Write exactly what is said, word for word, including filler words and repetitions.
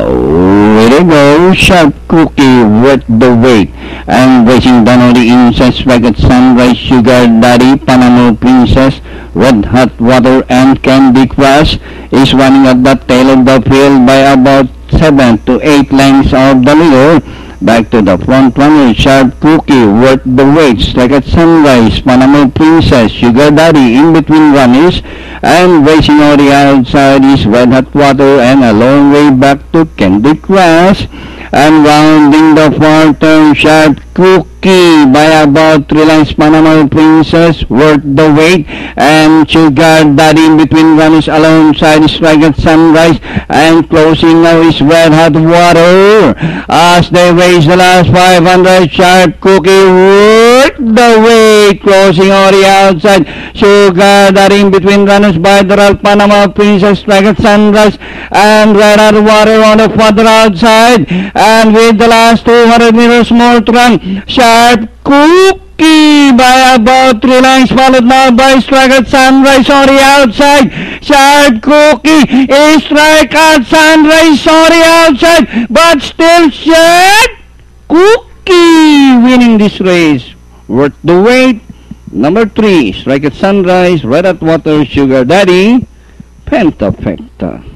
Way to go, Sharp Cookie, worth the wait. And racing down on the inside, Ragged Sunrise, Sugar Daddy, Panama Princess, Red Hot Water, and Candy Crush is running at the tail of the field by about seven to eight lengths of the leader. Back to the front runner, Sharp Cookie, worth the wait. Ragged Sunrise, Panama Princess, Sugar Daddy in between runners, and racing on the outside is Red Hot Water, and a long way back to Candy Crush. And rounding the far turn, Sharp Cookie by about three lengths, Panama Princess, worth the wait, and Sugar Daddy in between runners alongside is Ragged Sunrise, and closing now is Red Hot Water. As they race the last five hundred, Sharp Cookie worth the wait, closing on the outside, Sugar Daddy in between runners by the Ralph Panama Princess, Ragged Sunrise, and Red Hot Water on the further outside. And with the last two hundred meters more to run, Sharp Cookie by about three lengths, followed now by Ragged Sunrise on the outside. Sharp Cookie is Ragged Sunrise on the outside, but still Sharp Cookie winning this race. Worth the wait. Number three, Ragged Sunrise, Red Hot Water, Sugar Daddy, Pentafecta.